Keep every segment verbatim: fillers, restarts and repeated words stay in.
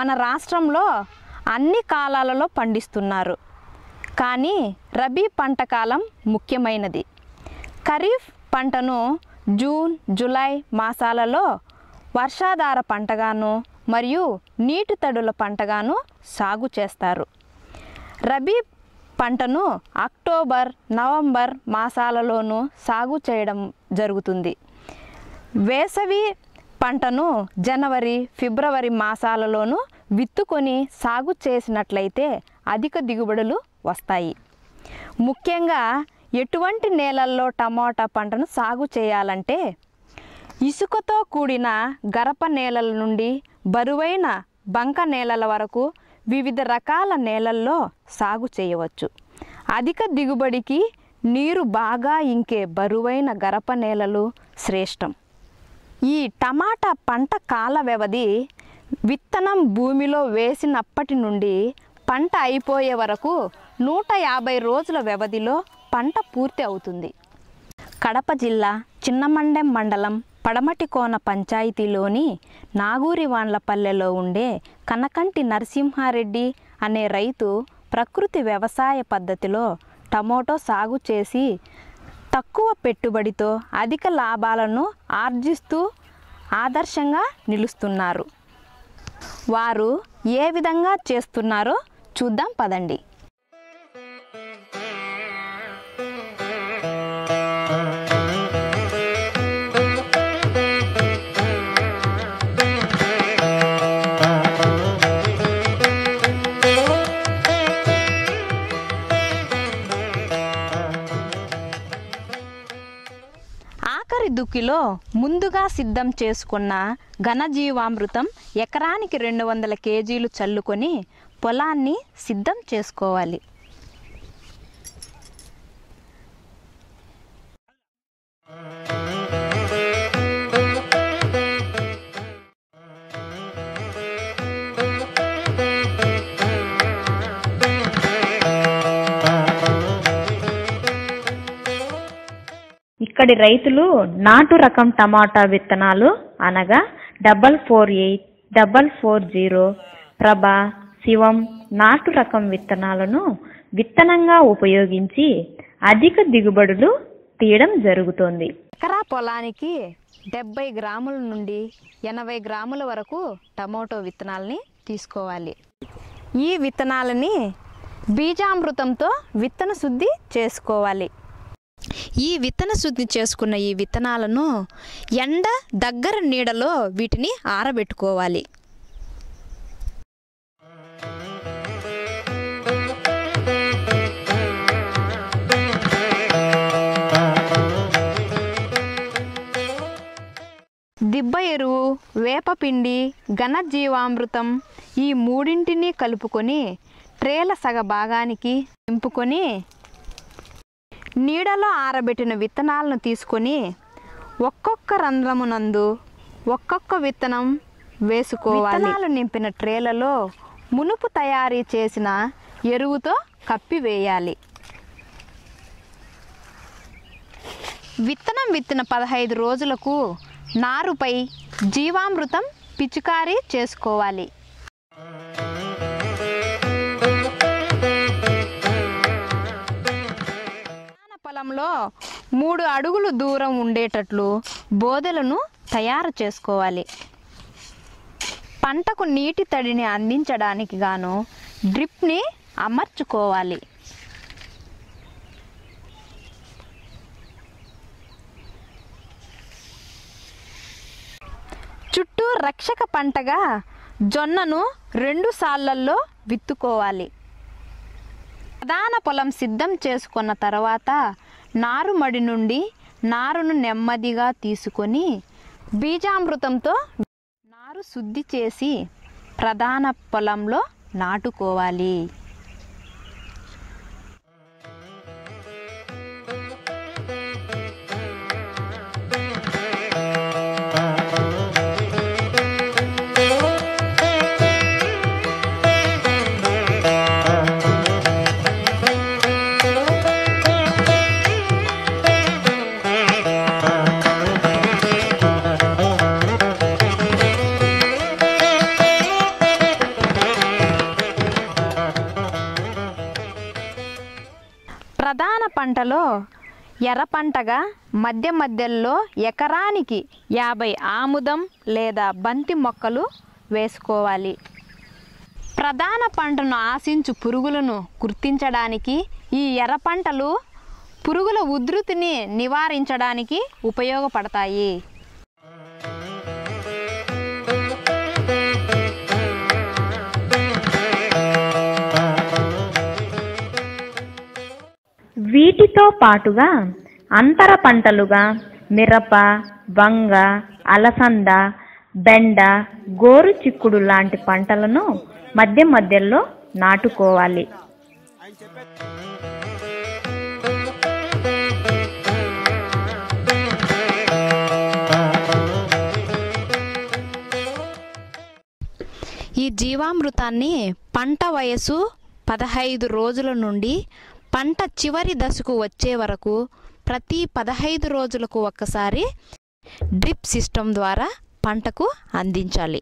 మన రాష్ట్రంలో అన్ని కాలాలలో పండిస్తున్నారు. కానీ రబీ పంట కాలం ముఖ్యమైనది. ఖరీఫ్ పంటను జూన్, జూలై మాసాలలో వర్షాధార పంటగాను మరియు నీటి తడుల పంటగాను సాగు చేస్తారు. రబీ పంటను అక్టోబర్, నవంబర్ మాసాలలోనూ సాగు చేయడం జరుగుతుంది. వేసవి పంటను జనవరి, ఫిబ్రవరి మాసాలలోనూ విత్తుకొని సాగు చేసినట్లయితే అధిక దిగుబడులు వస్తాయి. ముఖ్యంగా ఎటువంటి నేలల్లో టమోటా పంటను సాగు చేయాలంటే ఇసుకతో కూడిన గరప నేలల నుండి బరువైన బంక నేలల వరకు వివిధ రకాల నేలల్లో సాగు చేయవచ్చు. అధిక దిగుబడికి నీరు బాగా ఇంకే బరువైన గరప నేలలు శ్రేష్టం. ఈ టమాటా పంట కాల వ్యవధి విత్తనం భూమిలో వేసినప్పటి నుండి పంట అయిపోయే వరకు నూట యాభై రోజుల వ్యవధిలో పంట పూర్తి అవుతుంది. కడప జిల్లా చిన్నమండెం మండలం పడమటికోన పంచాయతీలోని నాగూరివాండ్లపల్లెలో ఉండే కనకంటి నరసింహారెడ్డి అనే రైతు ప్రకృతి వ్యవసాయ పద్ధతిలో టమోటో సాగు చేసి తక్కువ పెట్టుబడితో అధిక లాభాలను ఆర్జిస్తూ ఆదర్శంగా నిలుస్తున్నారు. వారు ఏ విధంగా చేస్తున్నారో చూద్దాం పదండి. ఆఖరి దుక్కిలో ముందుగా సిద్ధం చేసుకున్న ఘనజీవామృతం ఎకరానికి రెండు వందల కేజీలు చల్లుకొని పొలాన్ని సిద్ధం చేసుకోవాలి. ఇక్కడి రైతులు నాటు రకం టమాటా విత్తనాలు అనగా double four eight double four zero Prabha, Shivam నాటు రకం విత్తనాలను విత్తనంగా ఉపయోగించి అధిక దిగుబడులు తీయడం జరుగుతోంది. ఎకరా పొలానికి డెబ్బై గ్రాముల నుండి ఎనభై గ్రాముల వరకు టమోటో విత్తనాలని తీసుకోవాలి. ఈ విత్తనాలని బీజామృతంతో విత్తన శుద్ధి చేసుకోవాలి. ఈ విత్తన శుద్ధి చేసుకున్న ఈ విత్తనాలను ఎండ దగ్గర నీడలో వీటిని ఆరబెట్టుకోవాలి. దిబ్బ ఎరువు, వేపపిండి, ఘనజీవామృతం ఈ మూడింటిని కలుపుకొని ట్రేల సగ భాగానికి నింపుకొని నీడలో ఆరబెట్టిన విత్తనాలను తీసుకొని ఒక్కొక్క రంధ్రమునందు ఒక్కొక్క విత్తనం వేసుకోవాలి. విత్తనాలు నింపిన ట్రేలలో మునుపు తయారీ చేసిన ఎరువుతో కప్పివేయాలి. విత్తనం విత్తిన పదహైదు రోజులకు నారుపై జీవామృతం పిచికారీ చేసుకోవాలి. పొలంలో మూడు అడుగులు దూరం ఉండేటట్లు బోదెలను తయారు చేసుకోవాలి. పంటకు నీటి తడిని అందించడానికి గాను డ్రిప్ని అమర్చుకోవాలి. చుట్టూ రక్షక పంటగా జొన్నను రెండు సాళ్లల్లో విత్తుకోవాలి. ప్రధాన పొలం సిద్ధం చేసుకున్న తర్వాత నారుమడి నుండి నారును నెమ్మదిగా తీసుకొని బీజామృతంతో నారు శుద్ధి చేసి ప్రధాన పొలంలో నాటుకోవాలి. ప్రధాన పంటలో ఎర్ర పంటగా మధ్య మధ్యలో ఎకరానికి యాభై ఆముదం లేదా బంతి మొక్కలు వేసుకోవాలి. ప్రధాన పంటను ఆశించు పురుగులను గుర్తించడానికి ఈ ఎర్ర పంటలు పురుగుల ఉధృతిని నివారించడానికి ఉపయోగపడతాయి. వీటితో పాటుగా అంతర పంటలుగా మిరప, వంగ, అలసంద, బెండ, గోరు చిక్కుడు లాంటి పంటలను మధ్య మధ్యలో నాటుకోవాలి. ఈ జీవామృతాన్ని పంట వయసు పదహైదు రోజుల నుండి పంట చివరి దశకు వచ్చే వరకు ప్రతి పదహైదు రోజులకు ఒక్కసారి డ్రిప్ సిస్టమ్ ద్వారా పంటకు అందించాలి.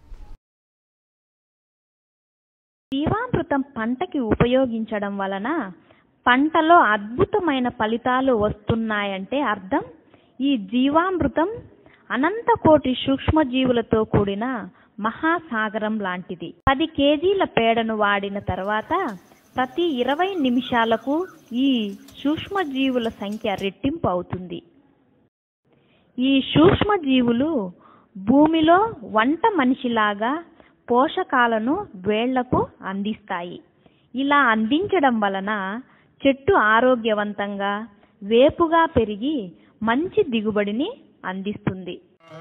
జీవామృతం పంటకి ఉపయోగించడం వలన పంటలో అద్భుతమైన ఫలితాలు వస్తున్నాయంటే అర్థం ఈ జీవామృతం అనంత కోటి సూక్ష్మజీవులతో కూడిన మహాసాగరం లాంటిది. పది కేజీల పేడను వాడిన తర్వాత ప్రతి ఇరవై నిమిషాలకు ఈ సూక్ష్మజీవుల సంఖ్య రెట్టింపు అవుతుంది. ఈ సూక్ష్మజీవులు భూమిలో వంట మనిషిలాగా పోషకాలను వేళ్లకు అందిస్తాయి. ఇలా అందించడం వలన చెట్టు ఆరోగ్యవంతంగా వేపుగా పెరిగి మంచి దిగుబడిని అందిస్తుంది.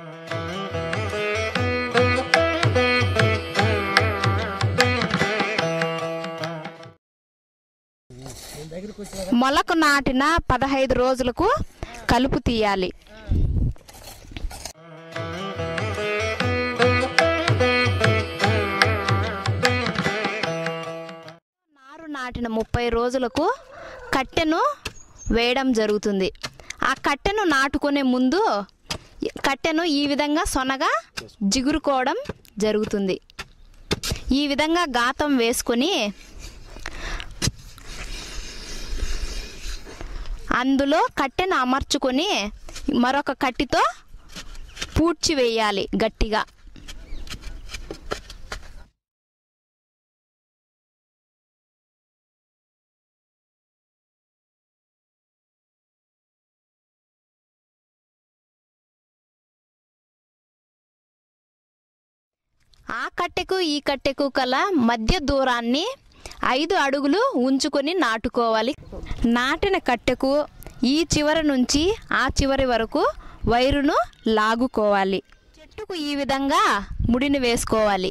మొలకు నాటిన పదహైదు రోజులకు కలుపు తీయాలి. నారు నాటిన ముప్పై రోజులకు కట్టెను వేయడం జరుగుతుంది. ఆ కట్టెను నాటుకునే ముందు కట్టెను ఈ విధంగా సొనగా జిగురుకోవడం జరుగుతుంది. ఈ విధంగా గాతం వేసుకొని అందులో కట్టెను అమర్చుకొని మరొక కట్టితో పూడ్చి వేయాలి గట్టిగా. ఆ కట్టెకు ఈ కట్టెకు కల మధ్య దూరాన్ని ఐదు అడుగులు ఉంచుకొని నాటుకోవాలి. నాటిన కట్టెకు ఈ చివరి నుంచి ఆ చివరి వరకు వైరును లాగుకోవాలి. చెట్టుకు ఈ విధంగా ముడిని వేసుకోవాలి.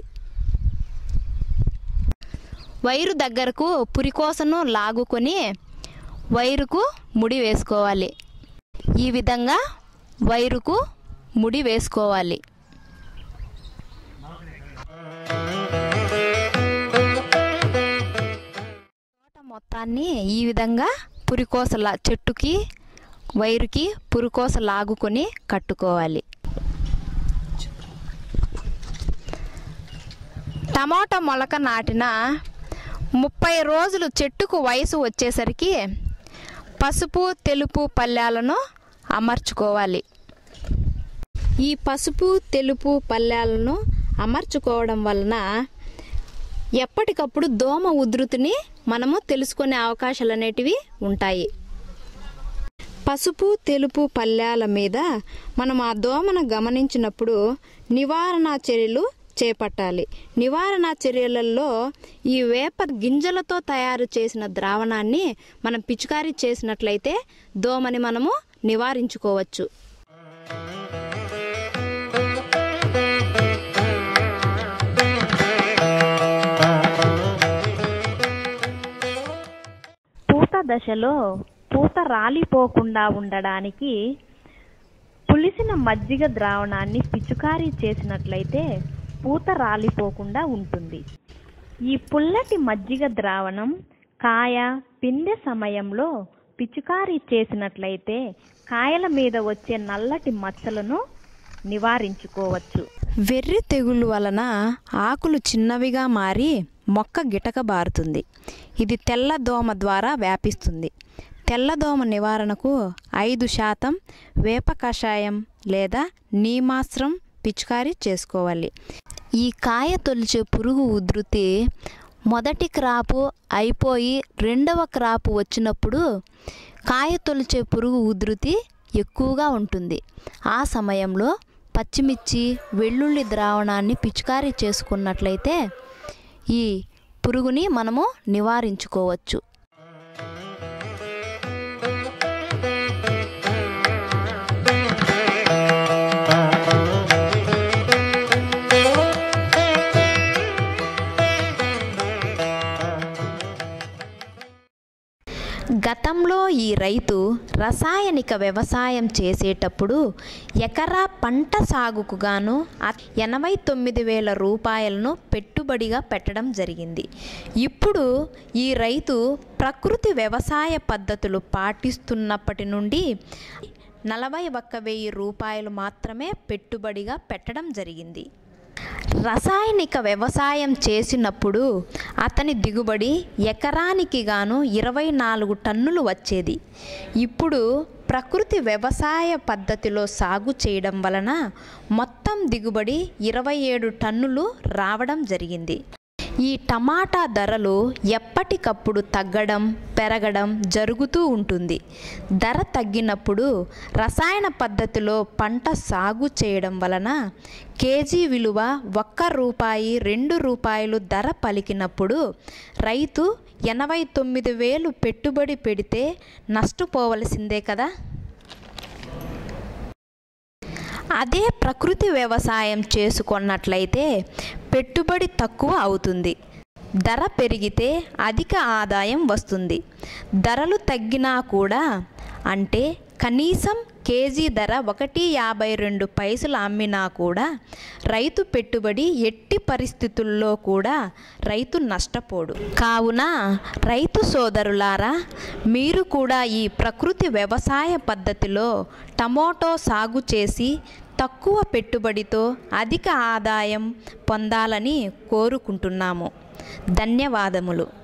వైరు దగ్గరకు పురికోసను లాగుకొని వైరుకు ముడి వేసుకోవాలి. ఈ విధంగా వైరుకు ముడి వేసుకోవాలి. మొత్తాన్ని ఈ విధంగా పురికోసల చెట్టుకి వైరుకి పురికోస లాగుకొని కట్టుకోవాలి. టమాటా మొలక నాటిన ముప్పై రోజులు చెట్టుకు వయసు వచ్చేసరికి పసుపు తెలుపు పళ్ళాలను అమర్చుకోవాలి. ఈ పసుపు తెలుపు పళ్ళాలను అమర్చుకోవడం వలన ఎప్పటికప్పుడు దోమ ఉధృతిని మనము తెలుసుకునే అవకాశాలు అనేటివి ఉంటాయి. పసుపు తెలుపు పళ్ళాల మీద మనం ఆ దోమను గమనించినప్పుడు నివారణ చర్యలు చేపట్టాలి. నివారణ చర్యలలో ఈ వేప గింజలతో తయారు చేసిన ద్రావణాన్ని మనం పిచికారీ చేసినట్లయితే దోమని మనము నివారించుకోవచ్చు. పూత దశలో పూత రాలిపోకుండా ఉండడానికి పులిసిన మజ్జిగ ద్రావణాన్ని పిచికారీ చేసినట్లయితే పూత రాలిపోకుండా ఉంటుంది. ఈ పుల్లటి మజ్జిగ ద్రావణం కాయ పిందె సమయంలో పిచికారీ చేసినట్లయితే కాయల మీద వచ్చే నల్లటి మచ్చలను నివారించుకోవచ్చు. వెర్రి తెగులు వలన ఆకులు చిన్నవిగా మారి మొక్క గిటకబారుతుంది. ఇది తెల్లదోమ ద్వారా వ్యాపిస్తుంది. తెల్లదోమ నివారణకు ఐదు శాతం వేప కషాయం లేదా నీమాస్త్రం పిచికారీ చేసుకోవాలి. ఈ కాయ తొలిచే పురుగు ఉధృతి మొదటి క్రాపు అయిపోయి రెండవ క్రాపు వచ్చినప్పుడు కాయ తొలిచే పురుగు ఉధృతి ఎక్కువగా ఉంటుంది. ఆ సమయంలో పచ్చిమిర్చి వెల్లుల్లి ద్రావణాన్ని పిచికారీ చేసుకున్నట్లయితే ఈ పురుగుని మనము నివారించుకోవచ్చు. గతంలో ఈ రైతు రసాయనిక వ్యవసాయం చేసేటప్పుడు ఎకరా పంట సాగుకు గాను ఎనభై తొమ్మిది వేల రూపాయలను పెట్టుబడిగా పెట్టడం జరిగింది. ఇప్పుడు ఈ రైతు ప్రకృతి వ్యవసాయ పద్ధతులు పాటిస్తున్నప్పటి నుండి నలభై ఒక్క వెయ్యి రూపాయలు మాత్రమే పెట్టుబడిగా పెట్టడం జరిగింది. రసాయనిక వ్యవసాయం చేసినప్పుడు అతని దిగుబడి ఎకరానికి గాను ఇరవై నాలుగు టన్నులు వచ్చేది. ఇప్పుడు ప్రకృతి వ్యవసాయ పద్ధతిలో సాగు చేయడం వలన మొత్తం దిగుబడి ఇరవై ఏడు టన్నులు రావడం జరిగింది. ఈ టమాటా ధరలు ఎప్పటికప్పుడు తగ్గడం పెరగడం జరుగుతూ ఉంటుంది. ధర తగ్గినప్పుడు రసాయన పద్ధతిలో పంట సాగు చేయడం వలన కేజీ విలువ ఒక్క రూపాయి రెండు రూపాయలు ధర పలికినప్పుడు రైతు ఎనభై తొమ్మిది వేలు పెట్టుబడి పెడితే నష్టపోవలసిందే కదా. అదే ప్రకృతి వ్యవసాయం చేసుకున్నట్లయితే పెట్టుబడి తక్కువ అవుతుంది, ధర పెరిగితే అధిక ఆదాయం వస్తుంది. ధరలు తగ్గినా కూడా అంటే కనీసం కేజీ ధర ఒకటి యాభై రెండు పైసలు అమ్మినా కూడా రైతు పెట్టుబడి ఎట్టి పరిస్థితుల్లో కూడా రైతు నష్టపోడు. కావున రైతు సోదరులారా, మీరు కూడా ఈ ప్రకృతి వ్యవసాయ పద్ధతిలో టమోటో సాగు చేసి తక్కువ పెట్టుబడితో అధిక ఆదాయం పొందాలని కోరుకుంటున్నాము. ధన్యవాదములు.